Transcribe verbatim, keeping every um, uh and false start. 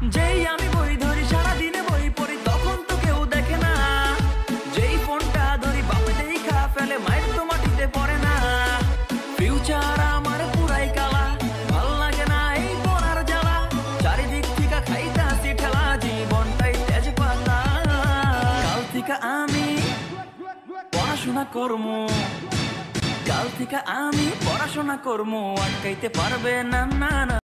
যেই আমি বই ধরি সারাদিনে বই পড়ি তখন তো কেউ দেখে না, যেই ফোনটা ধরি বাপে দেখা ফেলে মায়ের তো মাটিতে পড়ে না। ফিউচার আমার পুরাই কালা, ভাল লাগে না এই পড়ার জ্বালা, চারিদিক থেকে খাইতাছি ঠেলা, জীবনটাই তেজপাতা। কাল থেকে আমি পড়াশোনা করমু, কাল থেকে আমি পড়াশোনা করমু, আটকাইতে পারবে না না না।